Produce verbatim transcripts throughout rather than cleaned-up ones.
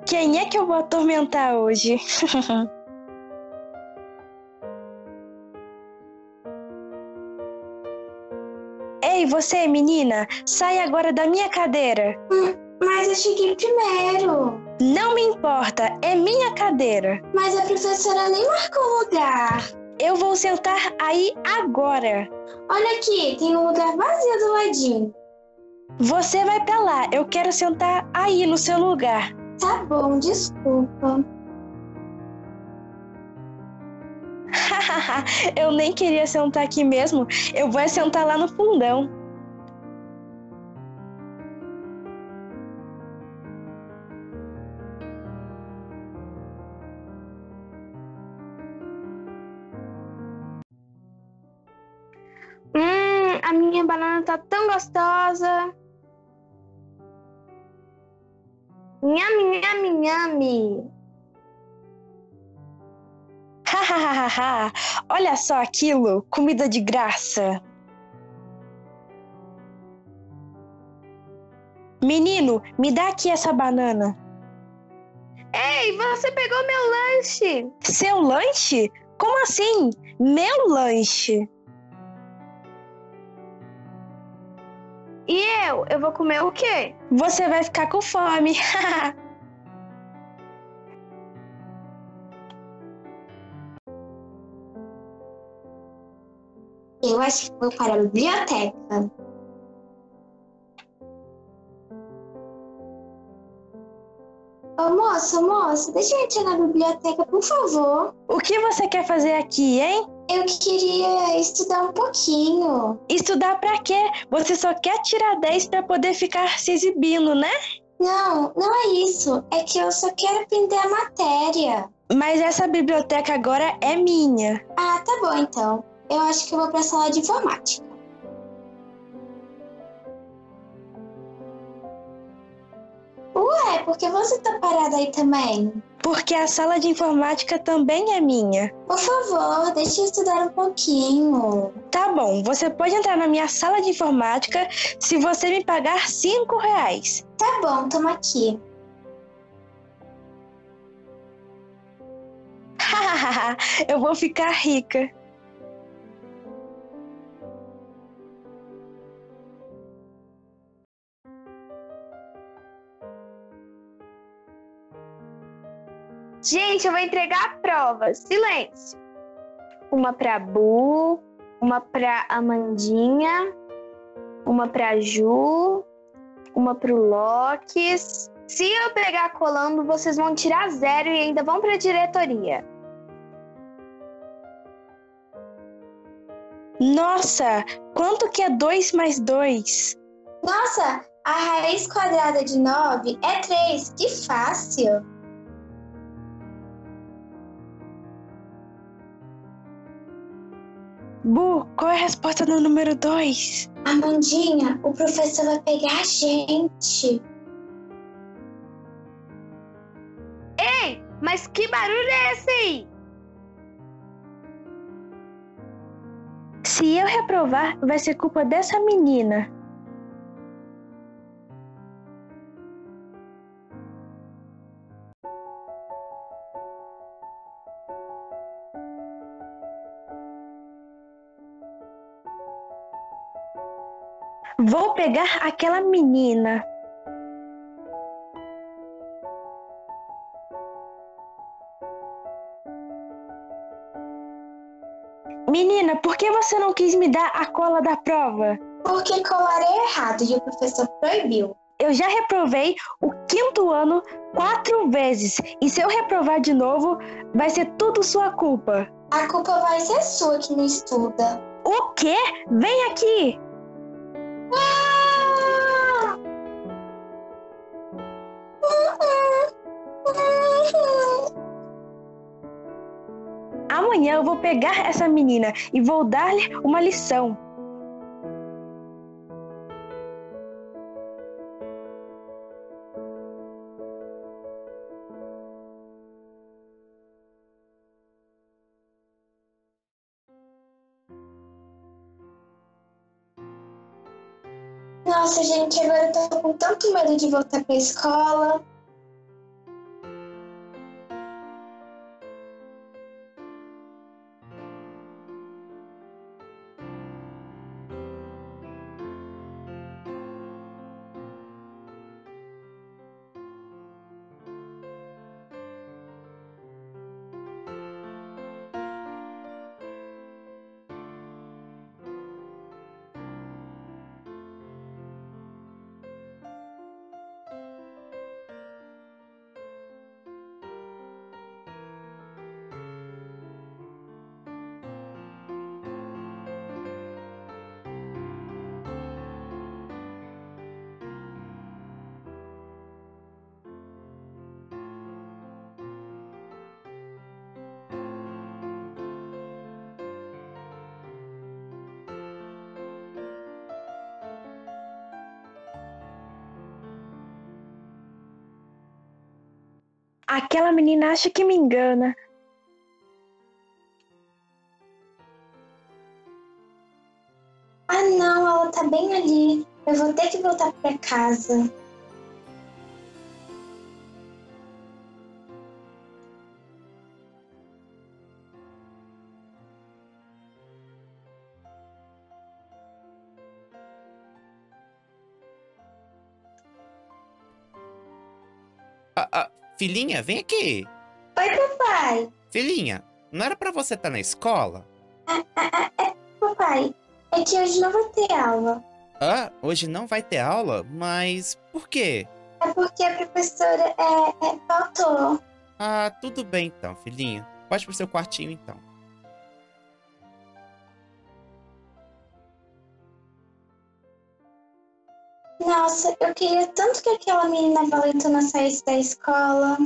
Quem é que eu vou atormentar hoje? Ei, você, menina, sai agora da minha cadeira. Hum, mas eu cheguei primeiro. Não me importa, é minha cadeira. Mas a professora nem marcou lugar. Eu vou sentar aí agora. Olha aqui, tem um lugar vazio do ladinho. Você vai pra lá, eu quero sentar aí no seu lugar. Tá bom, desculpa. Eu nem queria sentar aqui mesmo, eu vou sentar lá no fundão. Hum, a minha banana tá tão gostosa. Nhame, nhame, nhame. Hahaha, olha só aquilo, comida de graça. Menino, me dá aqui essa banana. Ei, você pegou meu lanche. Seu lanche? Como assim? Meu lanche? E eu? Eu vou comer o quê? Você vai ficar com fome. Eu acho que vou para a biblioteca. Ô, moça, moça, deixa eu entrar na biblioteca, por favor. O que você quer fazer aqui, hein? Eu queria estudar um pouquinho. Estudar pra quê? Você só quer tirar dez pra poder ficar se exibindo, né? Não, não é isso. É que eu só quero aprender a matéria. Mas essa biblioteca agora é minha. Ah, tá bom então. Eu acho que eu vou para a sala de informática. Ué, por que você tá parada aí também? Porque a sala de informática também é minha. Por favor, deixa eu estudar um pouquinho. Tá bom, você pode entrar na minha sala de informática se você me pagar cinco reais. Tá bom, toma aqui. Eu vou ficar rica. Gente, eu vou entregar a prova. Silêncio. Uma pra Bu, uma pra Amandinha, uma pra Ju, uma pro Loques. Se eu pegar colando, vocês vão tirar zero e ainda vão pra diretoria. Nossa, quanto que é dois mais dois? Nossa, a raiz quadrada de nove é três. Que fácil. Bu, qual é a resposta do número dois? Amandinha, o professor vai pegar a gente. Ei, mas que barulho é esse aí? Se eu reprovar, vai ser culpa dessa menina. Vou pegar aquela menina. Menina, por que você não quis me dar a cola da prova? Porque colar é errado e o professor proibiu. Eu já reprovei o quinto ano quatro vezes. E se eu reprovar de novo, vai ser tudo sua culpa. A culpa vai ser sua que não estuda. O quê? Vem aqui! Ah! Amanhã eu vou pegar essa menina e vou dar-lhe uma lição. Nossa, gente, agora eu tô com tanto medo de voltar pra escola. Aquela menina acha que me engana. Ah, não, ela tá bem ali. Eu vou ter que voltar pra casa. Ah, ah, filhinha, vem aqui. Oi, papai. Filhinha, não era pra você estar na escola? Ah, ah, ah, é, papai, é que hoje não vou ter aula. Ah, hoje não vai ter aula? Mas por quê? É porque a professora é, é, faltou. Ah, tudo bem então, filhinha. Pode ir pro seu quartinho então. Nossa, eu queria tanto que aquela menina valentona saísse da escola.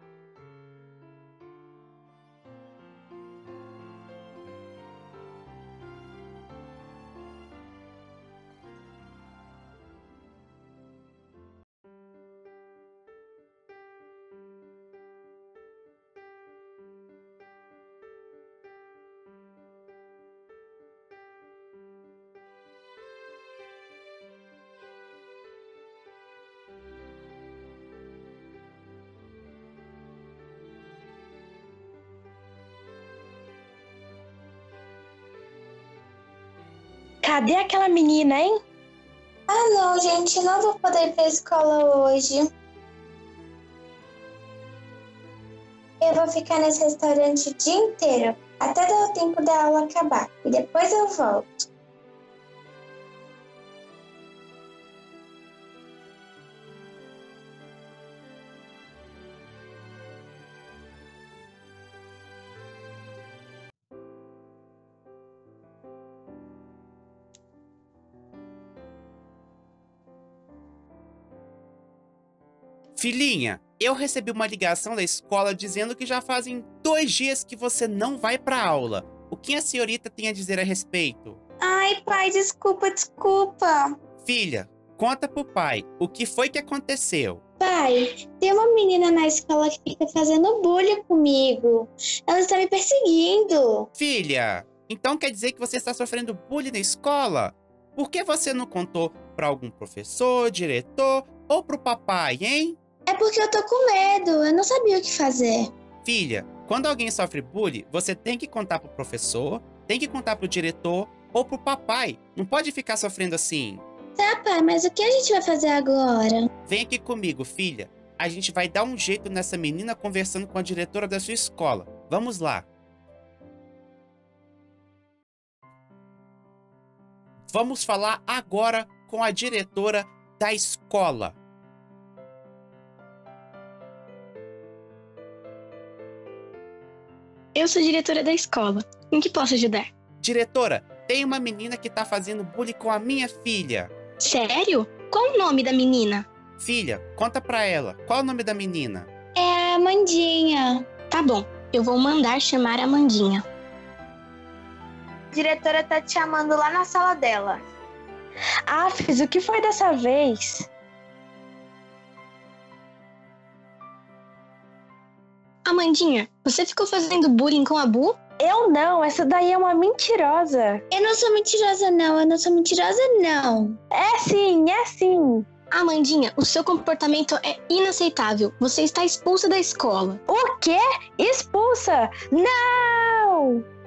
Cadê aquela menina, hein? Ah, não, gente, eu não vou poder ir pra escola hoje. Eu vou ficar nesse restaurante o dia inteiro, até dar o tempo da aula acabar. E depois eu volto. Filhinha, eu recebi uma ligação da escola dizendo que já fazem dois dias que você não vai pra aula. O que a senhorita tem a dizer a respeito? Ai, pai, desculpa, desculpa. Filha, conta pro pai, o que foi que aconteceu? Pai, tem uma menina na escola que fica fazendo bullying comigo. Ela está me perseguindo. Filha, então quer dizer que você está sofrendo bullying na escola? Por que você não contou pra algum professor, diretor ou pro papai, hein? É porque eu tô com medo, eu não sabia o que fazer. Filha, quando alguém sofre bullying, você tem que contar pro professor, tem que contar pro diretor ou pro papai. Não pode ficar sofrendo assim. Tá, pai, mas o que a gente vai fazer agora? Vem aqui comigo, filha. A gente vai dar um jeito nessa menina conversando com a diretora da sua escola. Vamos lá. Vamos falar agora com a diretora da escola. Eu sou diretora da escola. Em que posso ajudar? Diretora, tem uma menina que tá fazendo bullying com a minha filha. Sério? Qual o nome da menina? Filha, conta pra ela. Qual é o nome da menina? É a Amandinha. Tá bom, eu vou mandar chamar a Amandinha. A diretora tá te chamando lá na sala dela. Afis, o que foi dessa vez? Amandinha, você ficou fazendo bullying com a Bu? Eu não, essa daí é uma mentirosa. Eu não sou mentirosa, não. Eu não sou mentirosa, não. É sim, é sim. Amandinha, o seu comportamento é inaceitável. Você está expulsa da escola. O quê? Expulsa? Não!